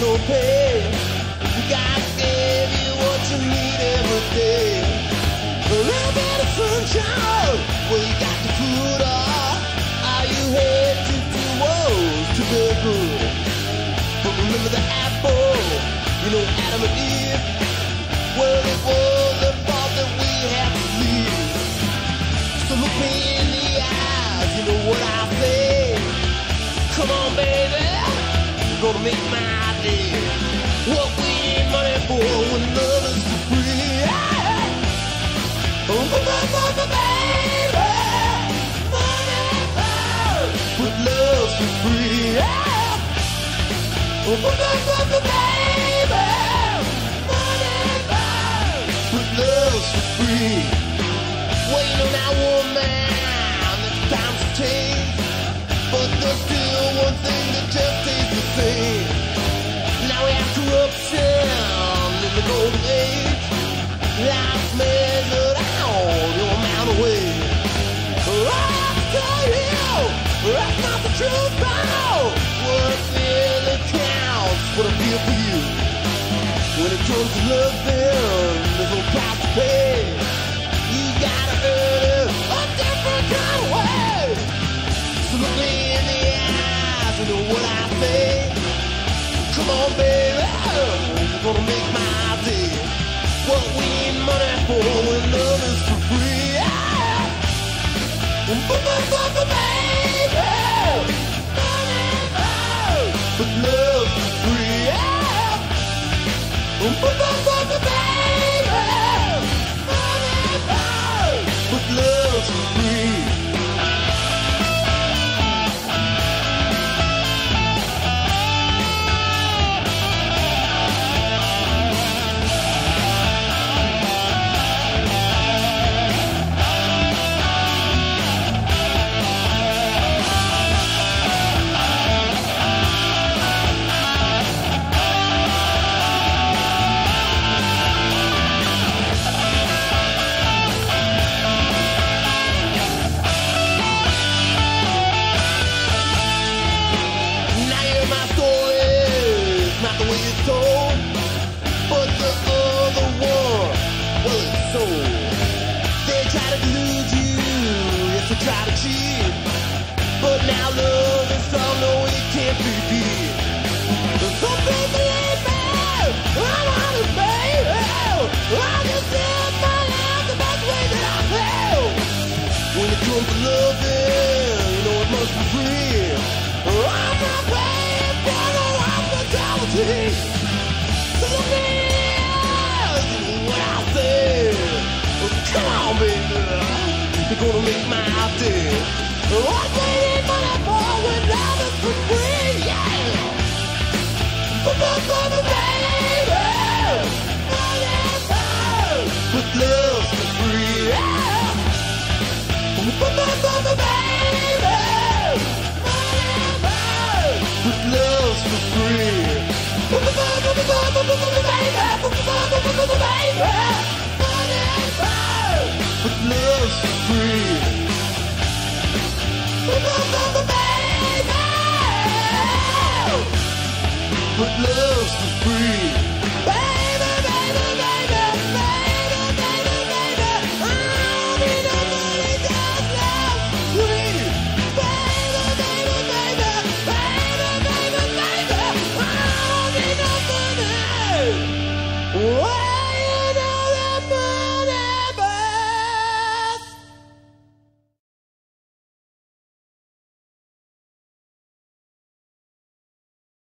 don't pay. God gave you what you need every day. A little bit of sunshine, well you got the food up. All you had to do was to be good. But remember the apple, you know Adam and Eve. Well it was the fault that we had to leave. So look me in the eyes, you know what I say. Come on baby, you're gonna make my day. What we need money for when love is for free. Oh, baby, money but love's for free. Oh, baby, money but love's for free. Well, you know now, woman, the times have changed, but there's still one thing that just stays the same. Now we have corruption in the golden age. Life's measured out your amount of weight. I tell you, that's not the truth now. What really counts, what I feel for you. When it comes to loving, there's no price to pay. You gotta earn it a different kind of way. So look me in the eyes, you know what I say. Come on, baby, you're gonna make my day. What we need money for when love is for free. Baby, money, but love's for free. Baby, money, but love's for free. But the other one, well, it's so. They try to delude you, yes, they try to cheat. But now love is strong, no, it can't be beat. Some people ain't bad, I want it, baby. I just live my life the best way that I can. When it comes to loving, you know it must be free. I'm not paying for no hospitality. Come on, baby, you're gonna make my day. What we need money for when love is for free, yeah. Baby, money, but love's for free, yeah. Baby, money, but love's for free. But love's for free. But love's for free.